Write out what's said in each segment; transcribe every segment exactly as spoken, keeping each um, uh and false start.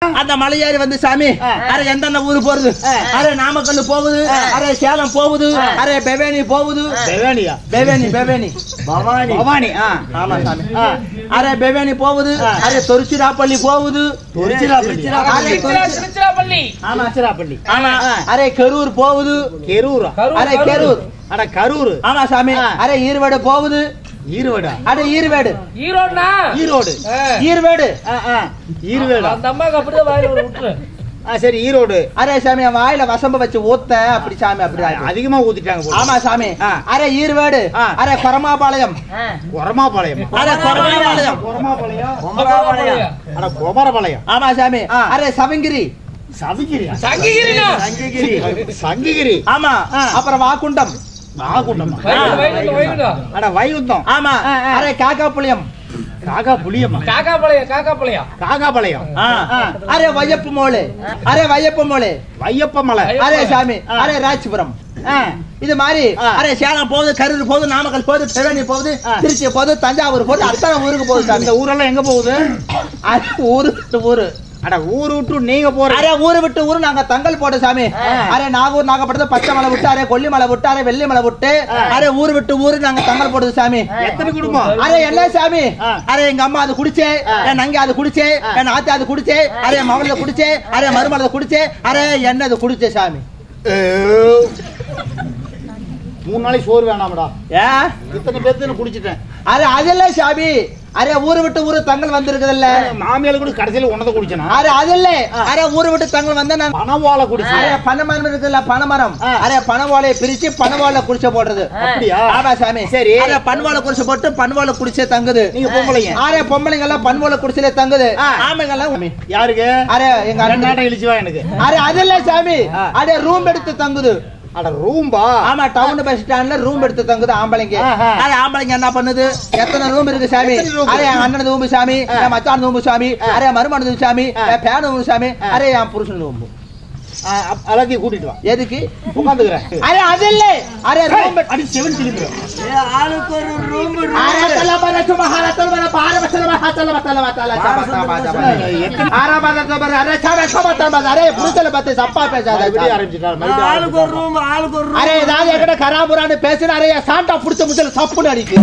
அந்த மலையாரி வந்து சாமி அரே எந்தெந்த ஊரு போறது அரே நாமக்கல் போகுது அரே சேலம் போகுது அரே பெவேனி போகுது பெவேனியா பெவேனி பெவேனி பவானி பவானி ஆமா சாமி அரே பெவேனி போகுது அரே திருச்சிராப்பள்ளி போகுது திருச்சிராப்பள்ளி திருச்சிராப்பள்ளி ஆமா திருச்சிராப்பள்ளி ஆமா அரே கரூர் போகுது கரூரா அரே கரூர் அட கரூர் ஆமா சாமி அரே ஈரோடு போகுது ஈரோடு அட ஈரோடு ஈரோடுனா ஈரோடு ஈரோடு ஈரோடு அந்த அம்மாக்கு அப்படியே வாயில விட்டுரு சரி ஈரோடு அரே சாமி வாயில வசம்ப வச்சு ஊத்த அப்படி சாமி அப்படி அதிகமா ஊத்திட்டாங்க ஆமா சாமி அரே ஈரோடு அரே கொரமாபாளையம் கொரமாபாளையம் அரே கொரமாபாளையம் கொரமாபாளையம் கொரமாபாளையம் அட கொமரபாளையம் ஆமா சாமி அரே சவங்கிரி சவங்கிரி சங்ககிரினா சங்ககிரி சங்ககிரி ஆமா அப்புறம் வாக்குண்டம் வாகுண்டம் அட வைகுண்டம் ஆமா அரே காக்காப்புளியம் காக்காப்புளியம் காக்காபாளையம் காக்காபாளையம் காக்காபாளையம் அரே வையப்ப மோளே அரே வையப்ப மோளே வையப்ப மலை அரே சாமி அரே ராஜ்புரம் இது மாதிரி அரே சேலம் போகுது கரூர் போகுது நாமக்கல் போகுது பெவேனி போகுது திருச்சி போகுது தஞ்சாவூர் போகுது அத்தனை ஊருக்கு போகுது இந்த ஊரெல்லாம் எங்க போகுது ஊரு ஊரு அட ஊரு விட்டு நீங்க போற அரே ஊரு விட்டு ஊரு நாங்க தங்கல் போட சாமி அரே நாகூர் நாகப்பட்டினம் பச்சை மலை விட்டு அரே கொல்லி மலை விட்டு அரே வெள்ளி மலை விட்டு அரே ஊரு விட்டு ஊரு நாங்க தங்கல் போடுது சாமி எத்தனை குடும்பம் அரே என்ன சாமி அரே எங்க அம்மா அது குடிச்சே என் நங்க அது குடிச்சே என் ஆத்தா அது குடிச்சே அரே மவள குடிச்சே அரே மருமலை குடிச்சே அரே என்ன அது குடிச்சே சாமி மூணு நாளைக்கு சோறு வேணாம்டா ஏ இத்தனை பேர்த்து குடிச்சிட்டேன் அரே அதெல்லாம் சாமி அரே ஊரு விட்டு ஊரு தங்கல் வந்திருக்குதுல்ல மாமியால கூட கடைசியில உனத குடிச்சனா அரே அதல்ல அரே ஊரு விட்டு தங்கல் வந்தா நான் பனவாளை குடிச்சேன் அரே பனமரம் இருக்குல்ல பனமரம் அரே பனவாளையை பிரிச்சு பனவாளை குடிச்ச போடுறது அப்படியே ஆமா சாமி சரி அரே பனவாளை குடிச்ச போட்டு பனவாளை குடிச்சே தங்குது நீங்க பொம்பளைங்க அரே பொம்பளைங்க எல்லாம் பனவாளை குடிச்சலே தங்குது ஆமைங்க எல்லாம் யாருக்கு அரே எங்க அண்ணாட்ட இழிச்சு வா எனக்கு அரே அதல்ல சாமி அரே ரூம் எடுத்து தங்குது அட ரூம்பா ஆமா டவுன் பஸ் ஸ்டாண்ட்ல ரூம் எடுத்து தங்குது ஆம்பளைங்க அரே ஆம்பளைங்க என்ன பண்ணுது எத்தனை ரூம் இருக்கு சாமி அரே அண்ணன் ரூம் சாமி மச்சான் ரூம் சாமி அரே மருமகன் ரூம் சாமி பேன ரூம் சாமி அரே என் புருஷன் ரூம் அழகி கூட்டிட்டு வா எதுக்கு உட்கார்ந்துக்கறேன் அரே அது இல்ல அரே ரூம் அடி செவன் திரும்பு ஏ ஆளுக்கு ஒரு ரூம் அரே தலபர சுபஹான தலபர பாரவசல மஹாத்தல தல தல ஆரபர தலபர அரே சாவே சமத்தல அரே புருஷல பத்தி சப்பா பேசாத இப்படி ஆரம்பிச்சிட்டார் ஆளுக்கு ஒரு ரூம் ஆளுக்கு ஒரு ரூம் அரே ராஜ எக்கட கராபுரானு பேசின அரே சாண்டா புடிச்ச முச்சல சப்புன்னு அடிக்கு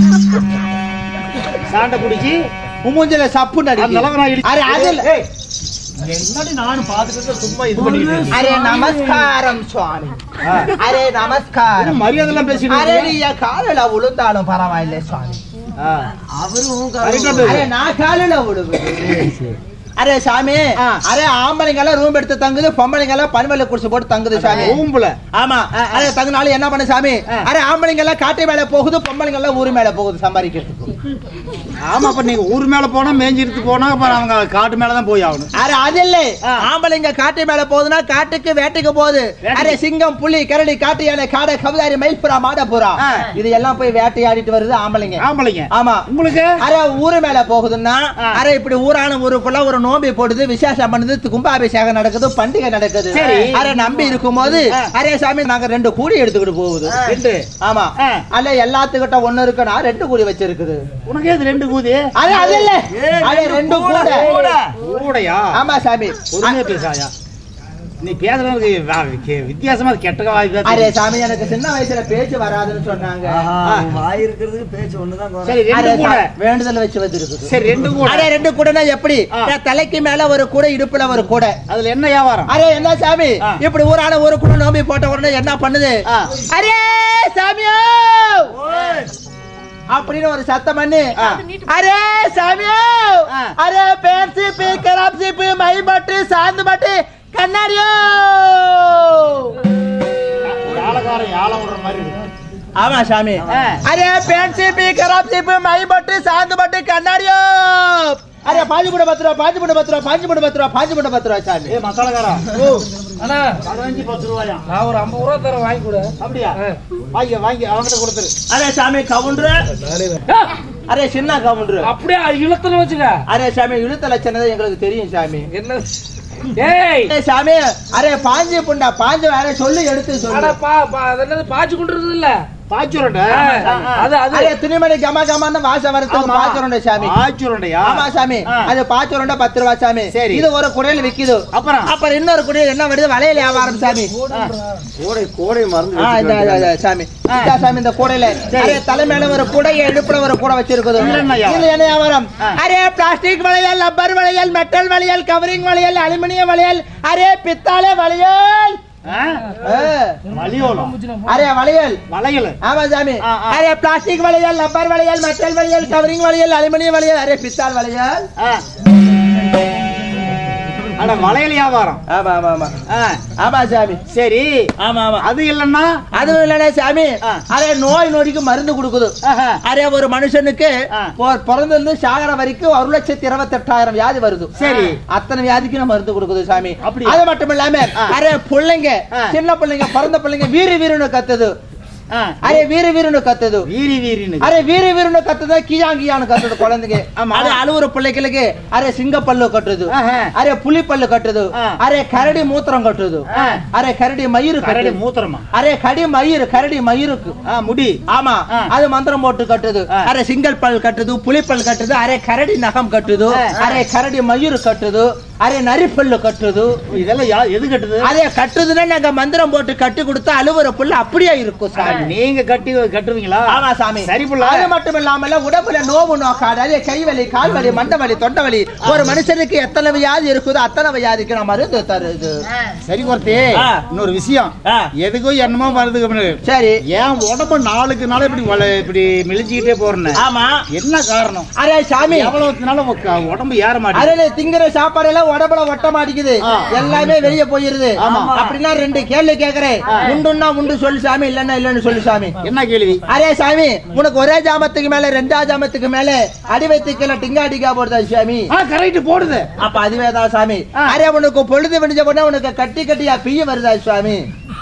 சாண்டா புடிச்சி மூஞ்சில சப்புன்னு அடிக்கு அரே அது இல்ல என்னடி நான் பாத்துட்டு சும்மா இது பண்ணிட்டு அரே நமஸ்காரம் சுவாமி அரே நமஸ்காரம் மரியாதை எல்லாம் பேசிட்டு அரே நீ காலல உளுந்தாலும் பரவாயில்லை சுவாமி அவரும் அரே நான் காலல உளுவு அரே சாமி அரே ஆம்பளைங்க எல்லாம் ரூம் எடுத்து தங்குது பொம்பளைங்க எல்லாம் பன்மேல குடிச்சு போட்டு தங்குது சாமி ரூம்ல ஆமா அரே தங்குனால என்ன பண்ணு சாமி அரே ஆம்பளைங்க எல்லாம் காட்டு மேல போகுது பொம்பளைங்க எல்லாம் ஊர் மேல போகுது சம்பாதிக்கிறதுக்கு ஆமா அப்ப நீங்க ஊர் மேல போனா மேஞ்சிருக்கு போனா அவங்க காட்டு மேல தான் போய் ஆகணும் அரே அது இல்ல ஆம்பளைங்க காட்டு மேல போகுதுன்னா காட்டுக்கு வேட்டைக்கு போகுது அரே சிங்கம் புலி கரடி காட்டு யானை காடை கவுதாரி மயில்புறா மாடப்புறா இது எல்லாம் போய் வேட்டையாடிட்டு வருது ஆம்பளைங்க ஆம்பளைங்க ஆமா உங்களுக்கு அரே ஊர் மேல போகுதுன்னா அரே இப்படி ஊரான ஊருக்குள்ள ஒரு நோம்பி போடுது விசேஷம் பண்ணுது கும்பாபிஷேகம் நடக்குது பண்டிகை நடக்குது அரே நம்பி இருக்கும்போது அரே சாமி நாங்க ரெண்டு கூடி எடுத்துக்கிட்டு போகுது ரெண்டு ஆமா அல்ல எல்லாத்துக்கிட்ட ஒண்ணு இருக்குன்னா ரெண்டு கூடி வச்சிருக்குது உனக்கு ஏது ரெண்டு கூடி அரே அது இல்ல அரே ரெண்டு கூட கூடையா ஆமா சாமி ஒண்ணே பேசாயா நீ பேசுறது வித்தியாசமா கெட்ட வாய்ப்பு அரே சாமி எனக்கு சின்ன வயசுல பேச்சு வராதுன்னு சொன்னாங்க வாய் இருக்கிறதுக்கு பேச்சு ஒண்ணுதான் சரி ரெண்டு கூட வேண்டுதல் வச்சு வந்திருக்கு சரி ரெண்டு கூட அரே ரெண்டு கூடனா எப்படி தலைக்கு மேல ஒரு கூட இடுப்புல ஒரு கூட அதுல என்ன வியாபாரம் அரே என்ன சாமி இப்படி ஊரான ஒரு கூட நோம்பி போட்ட உடனே என்ன பண்ணுது அரே சாமியோ அப்படின்னு ஒரு சத்தம் பண்ணி அரே சாமியோ அரே பேன்சி பீ கராப்சி பீ மை பட்டு சாந்து பட்டு கண்ணாடியோ யாலகார யால விடுற மாதிரி ஆமா சாமி அரே பேன்சி பீ கராப்சி பீ மை பட்டு சாந்து பட்டு கண்ணாடியோ அரே பாஞ்சு கூட பத்து ரூபா பாஞ்சு கூட பத்து ரூபா பாஞ்சு கூட பத்து ரூபா பாஞ்சு கூட பத்து ரூபா சாமி ஏ மசாலாகாரா ஓ அண்ணா பதினஞ்சு பத்து ரூபாயா நான் ஒரு ஐம்பது ரூபா தர வாங்கி கொடு அப்படியே வாங்கி வாங்கி அவங்கிட்ட கொடுத்துரு அரே சாமி கவுண்டர் அரே சின்ன கவுண்டர் அப்படியே இழுத்தல வச்சுக்க அரே சாமி இழுத்தல சின்னது எங்களுக்கு தெரியும் சாமி என்ன ஏய் சாமி அரே பாஞ்சு புண்டா பாஞ்சு அரே சொல்லு எடுத்து சொல்லு அட பா என்னது பாஞ்சு குண்டு இருக்குது இல்ல பாச்சுருண்டை அது அது துணிமணி கமா கமான்னு வாசம் வரது பாச்சுருண்டை சாமி. பாச்சுருண்டையா? ஆமா சாமி. அது பாச்சுருண்டை பத்து ரூபா சாமி. சரி, இது ஒரு குடையில விக்குது. அப்புறம் அப்புறம் இன்னொரு குடையில என்ன வருது? வளையல் வியாபாரம் சாமி. கோடை கோடை மருந்து சாமி. சாமி இந்த கூடையில தலைமையில ஒரு கூடைய இடுப்புல ஒரு கூடை வச்சிருக்குது. இது என்ன வியாபாரம்? அரே பிளாஸ்டிக் வளையல், ரப்பர் வளையல், மெட்டல் வளையல், கவரிங் வளையல், அலுமினியம் வளையல், அரே பித்தாளை வளையல். அரே வளையல் வளையல். ஆமா சாமி. அரே பிளாஸ்டிக் வளையல், ரப்பர் வளையல், மெட்டல் வளையல், கவரிங் வளையல், அலுமினியம் வளையல், அரே பித்தாள் வளையல். அட வளையல் வியாபாரம். ஆமா ஆமா ஆமா ஆமா சாமி. சரி, ஆமா ஆமா. அது இல்லன்னா அது இல்லனே சாமி. அரே நோய் நொடிக்கு மருந்து கொடுக்குது. அரே ஒரு மனுஷனுக்கு பிறந்ததுல இருந்து சாகர வரைக்கும் ஒரு லட்சத்தி இருபத்தி எட்டாயிரம் வியாதி வருது. சரி, அத்தனை வியாதிக்கு நம்ம மருந்து கொடுக்குது சாமி. அது மட்டும் இல்லாம அரே பிள்ளைங்க, சின்ன பிள்ளைங்க, பிறந்த பிள்ளைங்க வீறு வீருன்னு கத்துது. அரே வீர வீரனு கத்துது. வீரி வீரினு அரே வீர வீரனு கத்துது. கியாங்கியானு கத்துது குழந்தைங்க. அரே அழுவுற பிள்ளைகளுக்கு அரே சிங்க பல்லு கட்டுது. அரே புலி பல்லு கட்டுது. அரே கரடி மூத்திரம் கட்டுது. அரே கரடி மயிறு கரடி மூத்திரமா? அரே கடி மயிறு கரடி மயிருக்கு முடி. ஆமா, அது மந்திரம் போட்டு கட்டுது. அரே சிங்கல் பல் கட்டுது, புலி பல் கட்டுது. அரே கரடி நகம் கட்டுது. அரே கரடி மயிறு கட்டுது. அரே நரி பல்லு கட்டுது. இதெல்லாம் எது கட்டுது? அதே கட்டுதுன்னா நாங்க மந்திரம் போட்டு கட்டி கொடுத்தா அழுவுற புல்லு அப்படியே இருக்கும் சாமி. நீங்க கட்டி கட்டுவீங்களா? ஆமா சாமி. சரி புள்ள. அது மட்டும் இல்லாம உடம்புல நோவு நோக்காடு, அதே கை வலி, கால் வலி, மண்டை வலி, தொண்டை வலி, ஒரு மனுஷனுக்கு எத்தனை வியாதி இருக்குதோ அத்தனை வியாதிக்கு நான் மருந்து தருது. சரி கோர்த்தி, இன்னொரு விஷயம். எதுக்கும் என்னமோ மருந்து. சரி, ஏன் உடம்பு நாளுக்கு நாள் இப்படி இப்படி மெலிஞ்சிக்கிட்டே போறேன்னு? ஆமா, என்ன காரணம்? அரே சாமி, எவ்வளவு உடம்பு ஏற மாட்டேங்குது. அரே திங்கிற சாப்பாடு எல்லாம் உடம்புல ஒட்ட மாட்டேங்குது, எல்லாமே வெளியே போயிருது. அப்படின்னா ரெண்டு கேள்வி கேக்குறேன். உண்டுன்னா உண்டு சொல்லு சாமி, இல்லன்னா இல்லன்னு சொல்லு சாமி. என்ன கேள்வி? அரே சாமி, உனக்கு ஒரே ஜாமத்துக்கு மேல ரெண்டாவது ஜாமத்துக்கு மேல அடி வைத்துக்கல டிங்கா டிங்கா போடுதா சாமி? கரெக்ட் போடுது. அப்ப அதுவேதான் சாமி. அரே உனக்கு பொழுது விடிஞ்ச உடனே உனக்கு கட்டி கட்டியா பிய வருதா சாமி?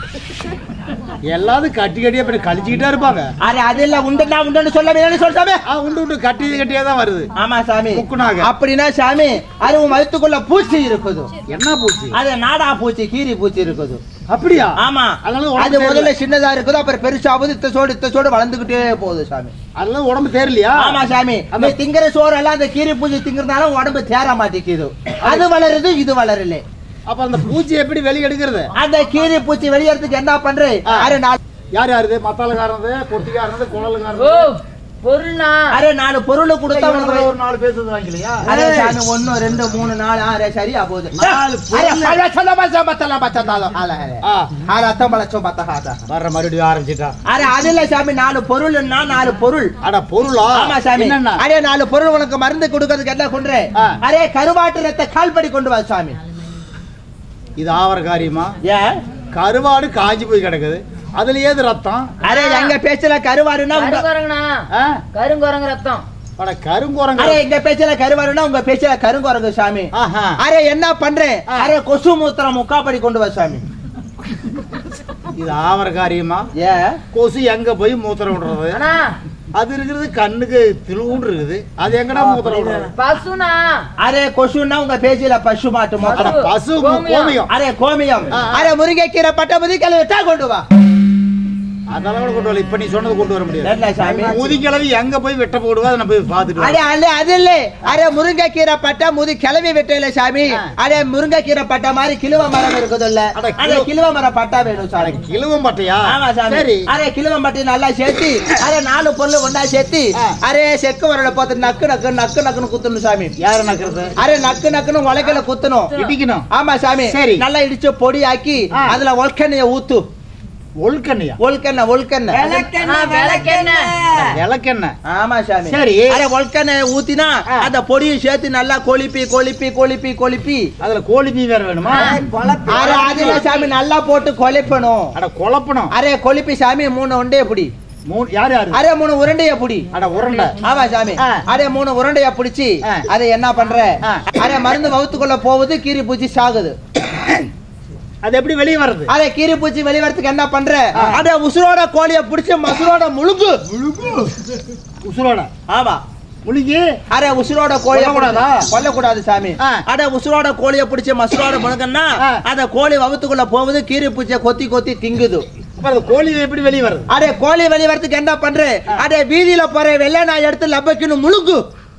எல்லாரும் கட்டி கட்டியா அப்படி கழிச்சுக்கிட்டே இருப்பாங்க. அரே அது இல்ல, உண்டுனா உண்டுன்னு சொல்ல சொல்றாமே. உண்டு உண்டு கட்டி கட்டியா தான் வருது. ஆமா சாமி. அப்படின்னா சாமி, அது உன் வயிற்றுக்குள்ள பூச்சி இருக்குது. என்ன பூச்சி? அது நாடா பூச்சி, கீரி பூச்சி இருக்குது. அப்படியா? ஆமா. அது முதல்ல சின்னதா இருக்குது, அப்புறம் பெருசாவது இத்த சோடு இத்த சோடு வளர்ந்துகிட்டே போகுது சாமி. அதெல்லாம் உடம்பு தேரலையா? ஆமா சாமி. அந்த திங்கிற சோறு எல்லாம் அந்த கீரி பூச்சி திங்கிறதுனால உடம்பு தேர மாட்டேங்குது. அது வளருது, இது வளரல. அப்ப அந்த பூச்சி எப்படி வெளியே எடுக்கிறது? அந்த கீரி பூச்சி வெளியேறதுக்கு என்ன பண்ற? யார் யாரு? மத்தாலக்காரது, பொட்டிக்காரது, குழலுக்காரது, பொருள்னா அரே நாலு பொருள் கொடுத்தா ஒரு நாலு பேசுறது வாங்கிக்கலையா? அரே சாமி ஒன்னு ரெண்டு மூணு நாலு ஆறு சரியா போகுது. நாலு பொருள் அரே சல்ல பச்ச பத்தல பச்சதால ஆல ஆ ஆல அத்தமலச்சோ பத்தஹாதா வர மறுபடியும் ஆரம்பிச்சிட்டா. அரே அதுல சாமி நாலு பொருள்னா நாலு பொருள். அட பொருளா? ஆமா சாமி. அரே நாலு பொருள் உனக்கு மருந்து கொடுக்கிறதுக்கு என்ன கொண்றே? அரே கருவாட்டு ரத்த கால்படி கொண்டு வா சாமி. இது ஆவர காரியமா? ஏன் கருவாடு காஞ்சி போய் கிடக்குது, அதுல ஏது ரத்தம்? அரே எங்க பேச்சுல கருவாடுனா கருங்குரங்கு ரத்தம். அட கருங்குரங்கு. அரே எங்க பேச்சுல கருவாடுனா உங்க பேச்சுல கருங்குரங்கு சாமி. அரே என்ன பண்றேன்? அரே கொசு மூத்திரம் முக்காப்படி கொண்டு வா சாமி. இது ஆவர காரியமா? ஏ கொசு எங்க போய் மூத்திரம் விடுறது? அது இருக்குது கண்ணுக்கு திருவுண்டு இருக்குது, அது எங்கடா மூத்திரம் விடுறது? பசுனா? அரே கொசுனா உங்க பேச்சில பசு மாட்டு மூத்திரம். பசு கோமியம். அரே கோமியம். அரே முருங்கைக்கீரை பட்ட முதி கழுவிட்டா கொண்டு வா. அதனால கொண்டு வரல. இப்ப நீ சொன்னது கொண்டு வர முடியாது. முதி கிளவி எங்க போய் வெட்ட போடுவா? அதை போய் பாத்துட்டு. அரே அல்ல அது இல்ல. அரே முருங்கைக்கீரை பட்டா முதி கிளவி வெட்டல சாமி. அரே முருங்கைக்கீரை பட்டா மாதிரி கிழுவ மரம் இருக்குது இல்ல, அரே கிழுவ மரம் பட்டா வேணும் சாமி. கிழுவ பட்டையா? ஆமா சாமி. சரி, அரே கிழுவ பட்டை நல்லா சேர்த்து அரே நாலு பொருள் ஒண்ணா சேர்த்து அரே செக்கு வரல பார்த்து நக்கு நக்கு நக்கு நக்குன்னு குத்தணும் சாமி. யாரு நக்குறது? அரே நக்கு நக்குன்னு உலக்கையில குத்தணும், இடிக்கணும். ஆமா சாமி. சரி, நல்லா இடிச்சு பொடி ஆக்கி அதுல ஒல்கண்ணைய ஊத்து. ஒல்கண்ணையா? ஒல்கண்ணெய் ஒல்கண்ணெய் விளக்கெண்ணெய். ஆமா சாமி. சரி, அரே ஒல்கண்ணெய் ஊத்தினா அந்த பொடியை சேர்த்து நல்லா கொளிப்பி கொளிப்பி கொளிப்பி கொளிப்பி அதுல கோழிப்பி வேற வேணுமா? அரே அதுல சாமி நல்லா போட்டு கொலைப்பணும். அட கொலப்பணும். அரே கொளிப்பி சாமி மூணு உண்டைய புடி. மூணு யாரு யாரு? அரே மூணு உருண்டைய புடி. அட உருண்டை. ஆமா சாமி. அரே மூணு உருண்டைய புடிச்சு அதை என்ன பண்ற? அரே மருந்து வவுத்துக்குள்ள போகுது, கீரி பூச்சி சாகுது. அது எப்படி வெளியே வருது? அதே கீரி பூச்சி வெளியே வரதுக்கு என்ன பண்ற? அதே உசுரோட கோழிய புடிச்சு மசுரோட முழுங்கு. உசுரோட? ஆமா முழுங்கி. அரே உசுரோட கோழிய கூடாதா? கொல்ல கூடாது சாமி. அட உசுரோட கோழிய புடிச்சு மசுரோட முழுங்கன்னா அந்த கோழி வவுத்துக்குள்ள போகுது, கீரி பூச்சிய கொத்தி கொத்தி திங்குது. கோழி எப்படி வெளியே வருது? அடே கோழி வெளியே வரதுக்கு என்ன பண்ற? அடே வீதியில போற வெள்ளை நாய் எடுத்து லப்பக்கின்னு முழுங்கு.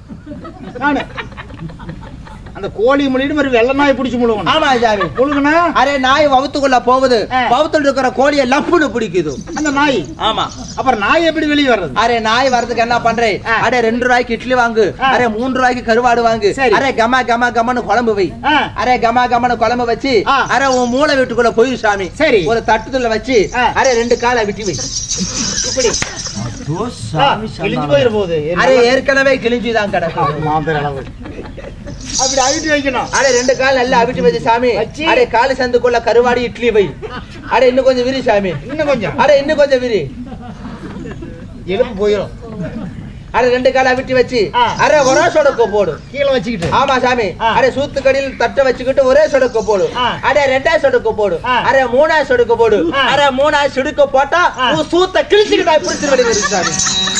அந்த கோழி முழுகிட்டு மாதிரி வெள்ளை நாய் பிடிச்சி முழுகணும். ஆமா சாமி. முழுகுனா அரே நாய் வவுத்துக்குள்ள போகுது. வவுத்துல இருக்கிற கோழியை லப்புன்னு பிடிக்குது அந்த நாய். ஆமா. அப்புறம் நாய் எப்படி வெளியே வர்றது? அரே நாய் வரதுக்கு என்ன பண்றே? அடே ரெண்டு ரூபாய்க்கு இட்லி வாங்கு. அரே மூன்று ரூபாய்க்கு கருவாடு வாங்கு. அரே கமா கமா கமான்னு குழம்பு வை. அரே கமா கமான்னு குழம்பு வச்சு அரே உன் மூளை வீட்டுக்குள்ள போய் சாமி சரி ஒரு தட்டுல வச்சு அரே ரெண்டு காலை விட்டு வை. இப்படி கிழிஞ்சு போயிட போகுது. அரே ஏற்கனவே கிழிஞ்சுதான் கிடக்கும். மாந்தர் அளவு அப்படி அவிட்டு வைக்கணும். அடே ரெண்டு கால் நல்லா அவிட்டு வச்சு சாமி அடே காலு சந்துக்குள்ள கருவாடி இட்லி வை. அடே இன்னும் கொஞ்சம் விரி சாமி. இன்னும் கொஞ்சம். அடே இன்னும் கொஞ்சம் விரி. எலும்பு போயிடும். அடே ரெண்டு கால் அவிட்டு வச்சு அரே ஒரே சொடக்கு போடு கீழே வச்சுக்கிட்டு. ஆமா சாமி. அடே சூத்து கடியில் தட்டை வச்சுக்கிட்டு ஒரே சொடக்கு போடு. அடே ரெண்டா சொடக்கு போடு. அரே மூணா சொடக்கு போடு. அரே மூணா சொடுக்கு போட்டா சூத்த கிழிச்சுக்கிட்டா பிடிச்சிட்டு வெளியே சாமி.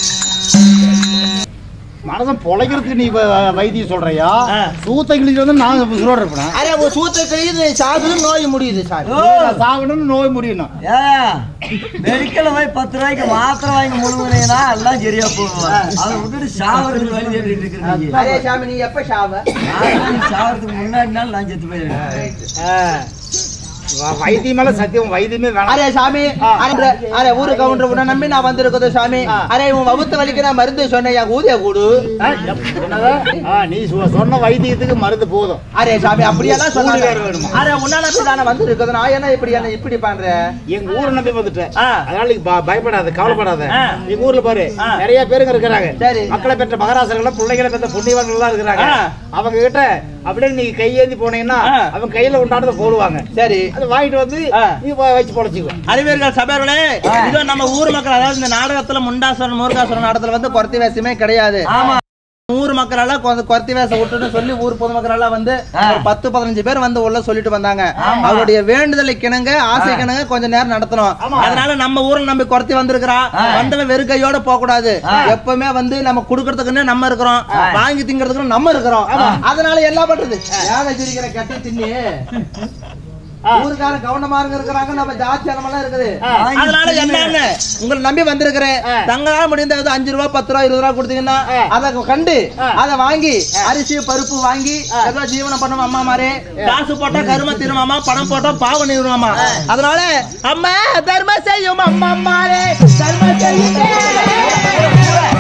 மனசம் பொழைக்கிறதுக்கு நீ வைத்தியம் சொல்றியா? சூத்த கிழிச்சு வந்து நான் உயிரோட இருப்பேன். அரே ஒரு சூத்த கிழிச்சு சாகுது நோய் முடியுது சாமி. சாகணும்னு நோய் முடியணும். மெடிக்கல் போய் பத்து ரூபாய்க்கு மாத்திரை வாங்கி முழுங்குறீங்கன்னா எல்லாம் சரியா போகும். அதை விட்டுட்டு சாவறதுக்கு வழி தேடிட்டு இருக்கிறீங்க. அரே சாமி நீ எப்ப சாவ? சாவறதுக்கு முன்னாடினாலும் நான் செத்து போயிருக்கேன். வைத்தியமால சத்தியம் வைத்தியமே வேணாம். அரே சாமி அரே ஊரு கவுண்டர் உன்னை நம்பி நான் வந்திருக்கோம் சாமி. அரே உன் வகுத்து வலிக்கிற மருந்து சொன்ன ஊதிய கூடு. நீ சொன்ன வைத்தியத்துக்கு மருந்து போதும். அரே சாமி அப்படியெல்லாம் சொன்னாங்க. அரே உன்ன நம்பி தானே வந்து இருக்குது. நான் என்ன இப்படி என்ன இப்படி பண்றேன்? எங்க ஊரை நம்பி வந்துட்டேன். அதனால நீ பயப்படாத, கவலைப்படாத. எங்க ஊர்ல பாரு நிறைய பேருங்க இருக்கிறாங்க. மக்களை பெற்ற மகராசர்கள் பிள்ளைகளை பெற்ற புண்ணியவான்கள் எல்லாம் இருக்கிறாங்க. அவங்க கிட்ட அப்படியே நீ கையேந்தி போனீங்கன்னா அவங்க கையில உண்டானதை போடுவாங்க. சரி அதை வாங்கிட்டு வந்து நீ வச்சு பொழைச்சிக்கோ. அறிவியர்கள் சபையர்களே, இதோ நம்ம ஊர் மக்கள், அதாவது இந்த நாடகத்துல முண்டாசுரன் முருகாசுரன் நாடகத்துல வந்து குறத்தி வேஷமே கிடையாது. ஊர் மக்கள் எல்லாம் குறத்தி வேஷம் விட்டுன்னு சொல்லி ஊர் பொதுமக்கள் எல்லாம் வந்து பத்து பதினஞ்சு பேர் வந்து உள்ள சொல்லிட்டு வந்தாங்க. அவருடைய வேண்டுதலை கிணங்க ஆசை கிணங்க கொஞ்ச நேரம் நடத்தணும். அதனால நம்ம ஊர்ல நம்ம குறத்தி வந்திருக்கிறா வந்தவன் வெறு கையோட போக கூடாது. எப்பவுமே வந்து நம்ம குடுக்கறதுக்குன்னு நம்ம இருக்கிறோம், வாங்கி திங்கிறதுக்கு நம்ம இருக்கிறோம். அதனால எல்லாம் பண்றது யாரை சிரிக்கிற கட்டி தின்னி ஊருக்கார கவனமா இருக்கிறாங்க. நம்ம ஜாதி அலமெல்லாம் இருக்குது. அதனால என்ன உங்களை நம்பி வந்திருக்கிறேன். தங்களால முடிந்த அஞ்சு ரூபா பத்து ரூபா இருபது ரூபா கொடுத்தீங்கன்னா அதை கண்டு அதை வாங்கி அரிசி பருப்பு வாங்கி ஏதோ ஜீவனம் பண்ணும். அம்மா மாறே காசு போட்டா கரும திருமாமா, பணம் போட்டா பாவம் நிறுவனமா. அதனால அம்மா தர்ம செய்யும் அம்மா மாறே தர்ம செய்யும்